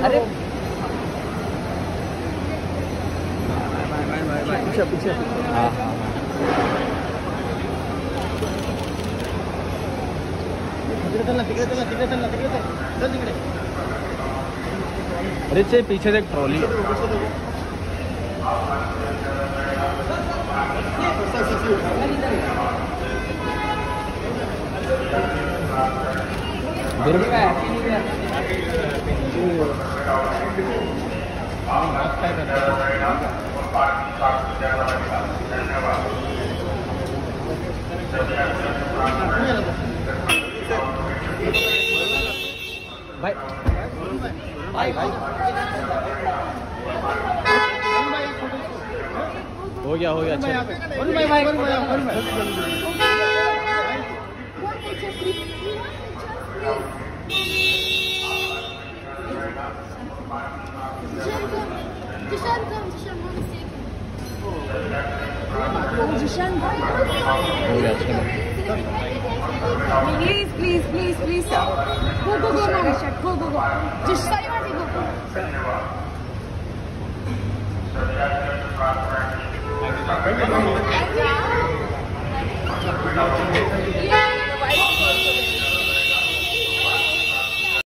अरे पीछे पीछे। हाँ अरे से पीछे से एक ट्रॉली है। भाई भाई भाई हो गया अच्छा। Please, please, please, please, sir. Go, mama. Go. Just sorry, go.